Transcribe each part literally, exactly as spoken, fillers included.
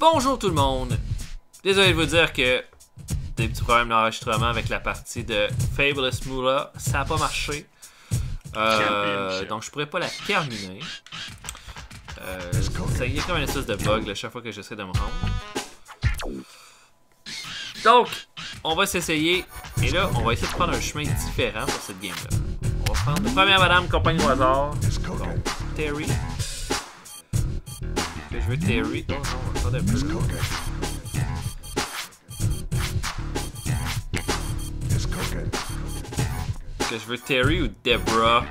Bonjour tout le monde! Désolé de vous dire que des petits problèmes d'enregistrement avec la partie de Fabulous Moolah, ça n'a pas marché. Euh, donc je pourrais pas la terminer. Euh, ça y est comme une espèce de bug là, chaque fois que j'essaie de me rendre. Donc, on va s'essayer. Et là, on va essayer de prendre un chemin différent pour cette game-là. On va prendre la première madame, compagnie au hasard. Bon, Terry. Que je veux Terry. Oh non, on va prendre un peu. Que je veux Terry ou Deborah.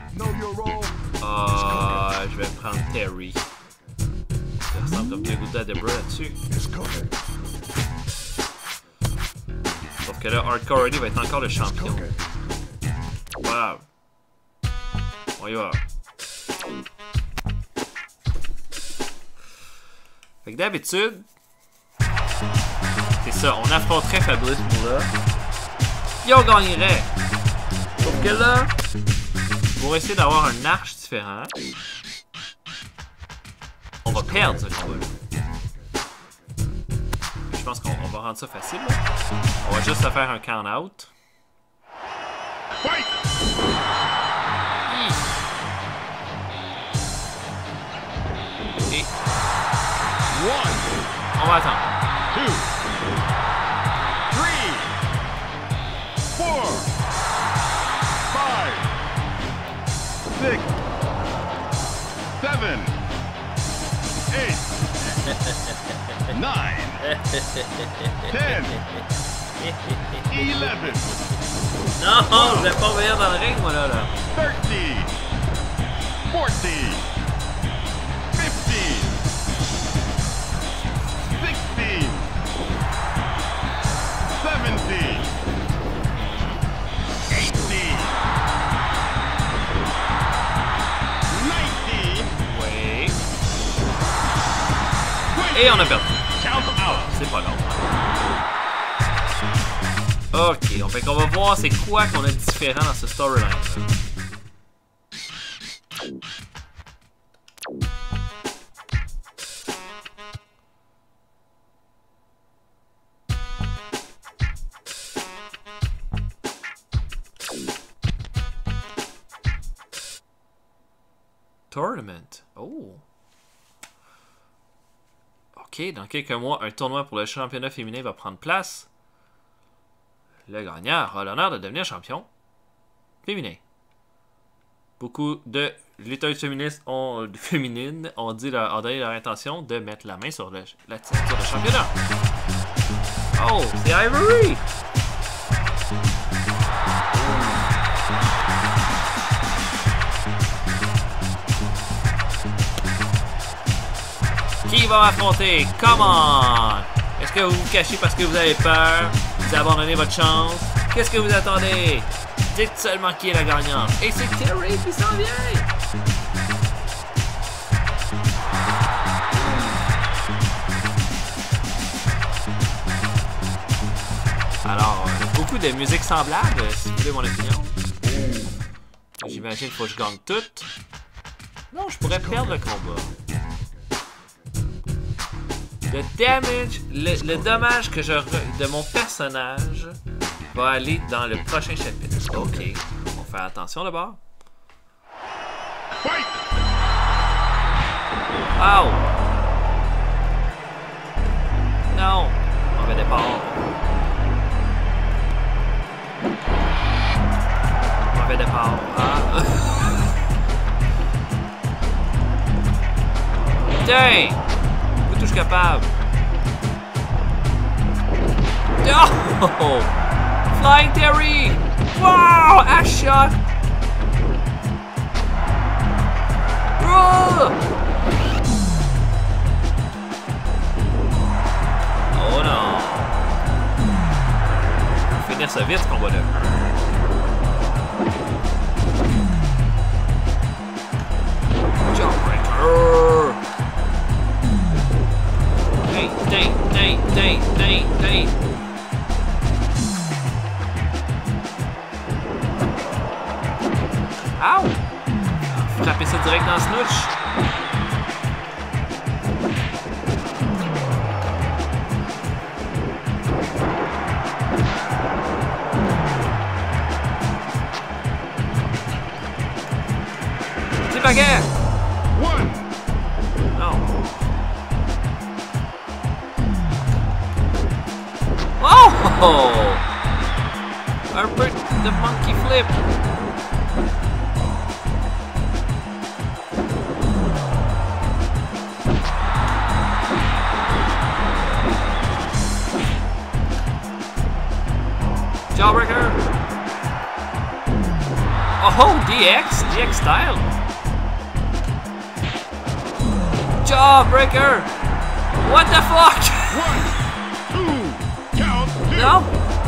Ah, je vais prendre Terry. Ça ressemble comme deux gouttes à Deborah là-dessus. Sauf que là, Hardcore Ready va être encore le champion. Wow. On y va. Fait que d'habitude, c'est ça, on affronterait Fabulous Moolah. Et on gagnerait. Sauf que là, pour essayer d'avoir un arche différent, on va perdre ce combat-là. Je pense qu'on va rendre ça facile. Là. On va juste se faire un count-out. Et on va attendre. Two, three, four, five, six, seven, eight, nine, ten, eleven. Non, je vais pas venir dans le ring, moi là. là. thirteen, fourteen, fifteen, sixteen, seventeen, eighteen, nineteen. Oui. Et on a perdu. Count out. C'est pas long. Ok, on fait qu'on va voir c'est quoi qu'on a de différent dans ce storyline. Tournament. Oh. Ok, dans quelques mois, un tournoi pour le championnat féminin va prendre place. Le gagnant aura l'honneur de devenir champion féminin. Beaucoup de lutteuses féministes ont, féminines ont, dit leur, ont donné leur intention de mettre la main sur le, la ceinture de championnat. Oh, c'est Ivory! Qui va affronter? Come on! Est-ce que vous vous cachez parce que vous avez peur? Vous abandonnez votre chance? Qu'est-ce que vous attendez? Dites seulement qui est la gagnante. Et c'est Terry qui s'en vient! Alors, euh, beaucoup de musique semblable, si vous voulez mon opinion. J'imagine qu'il faut que je gagne toutes. Non, je pourrais perdre le combat. Le damage, le, le dommage que je re, de mon personnage va aller dans le prochain chapitre. Ok, on fait attention d'abord. Oh! Non! Mauvais départ. Mauvais départ. Ah! Dang! Je suis capable. Oh! Flying Terry! Wow! Ash shot! Oh! Oh non! On va finir ça vite ce combat-là. Jawbreaker! Dang, dang, dang, dang, dang. Ow! Frapper ça direct dans le snooch. paquet! One. Non. Oh! Un peu de monkey flip. Jawbreaker. Oh, D X, D X style. Jawbreaker. What the fuck? One. Two. Count. Two. Non.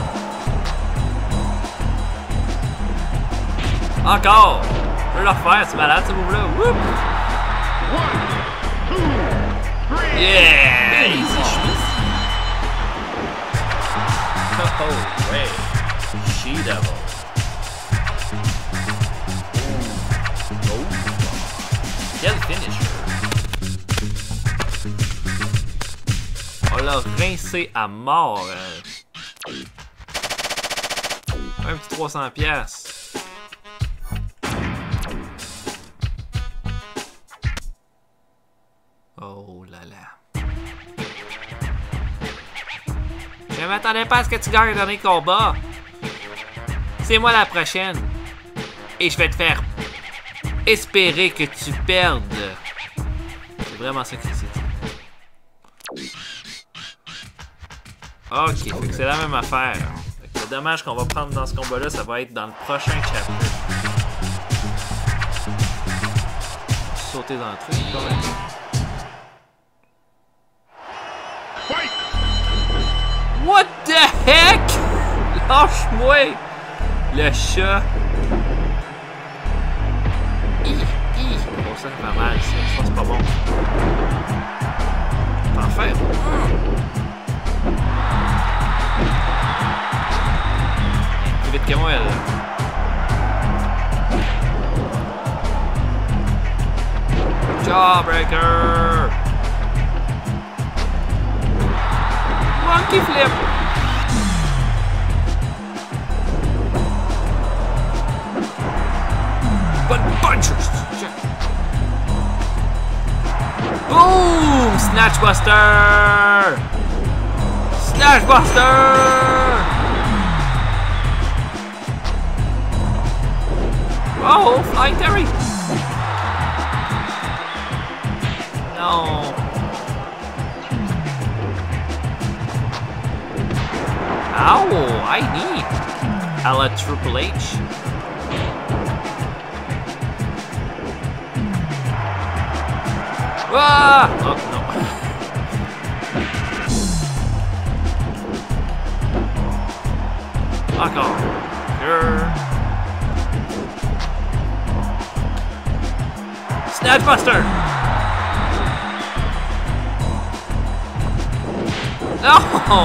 Encore. Je peux le refaire, c'est malade ce move-là. Whoop. One. Two. Three. Yeah. Easy cheese. Oh, ouais. She-Devil. Oh. Quel finisher. On l'a rincé à mort. Hein. Un petit trois cents piastres. Oh là là. Je m'attendais pas à ce que tu gagnes le dernier combat. C'est moi la prochaine. Et je vais te faire espérer que tu perdes. C'est vraiment ça que c'est. Ok, fait que c'est la même affaire. Fait que le dommage qu'on va prendre dans ce combat-là, ça va être dans le prochain chapitre. Sauter dans le truc, quand même. What the heck? Lâche-moi! Le chat. Hi, hi. Bon, ça fait mal, ça. Je pense que c'est pas bon. T'en fais? Plus vite que moi, elle. Jawbreaker! Monkey flip! But punchers! Boom! Snatch Buster! Snatch Buster! Oh, Flying Terry! No. Ow, I need a la Triple H. Ah! Oh, no. Encore. Sure. Snatch Buster! No!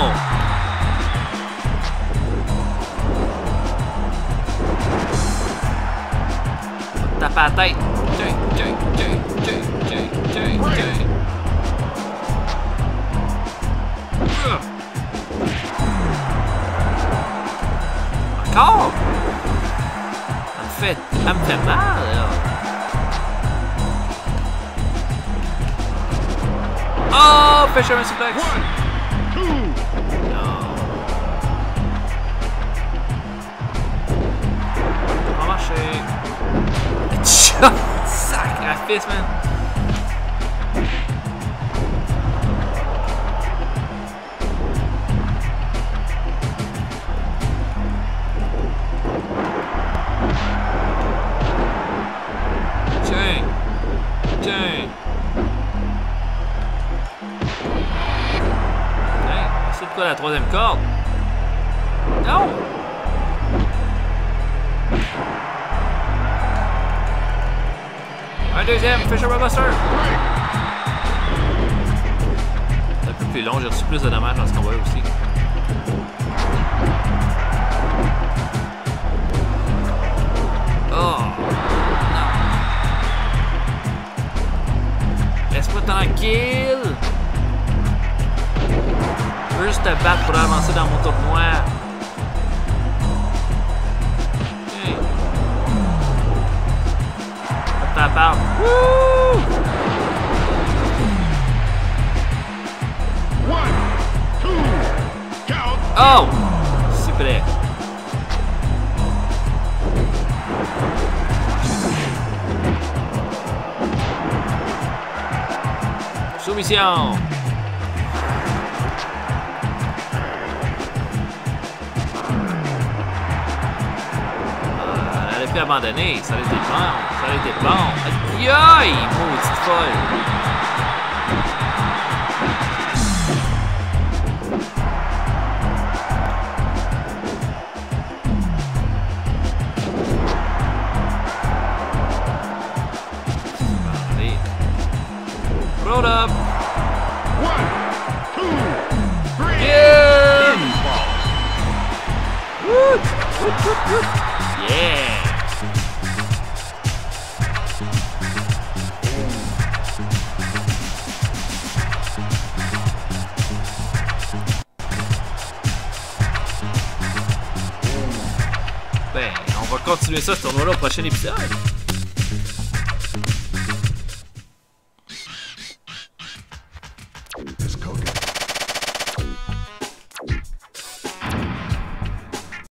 Tape à la tête. Tiens, tiens, tiens, tiens, tiens, tiens, tiens. Encore? Ça me fait, ça me fait mal, là. Oh, Fisherman Suplex. One, two. No. Ça va marcher. Sacrifice, man. Tiens. Tiens. Tiens. C'est de quoi la troisième corde? Non. Un deuxième, Fisherman Buster! C'est un peu plus long, j'ai reçu plus de dommages dans ce combat-là aussi. Oh! Non! Laisse-moi tranquille! Je veux juste te battre pour avancer dans mon tournoi. temps à perdre. Wouh! One, two, count. Oh! C'est prêt. Soumission. Euh, elle aurait pu abandonner. Ça aurait été bon. Ça aurait été bon. Aïe aïe! Maudite folle. Roll up. One, two, three. Yeah. Pinfall. Woo. Yeah. Ben, on va continuer ça ce tournoi-là au prochain épisode.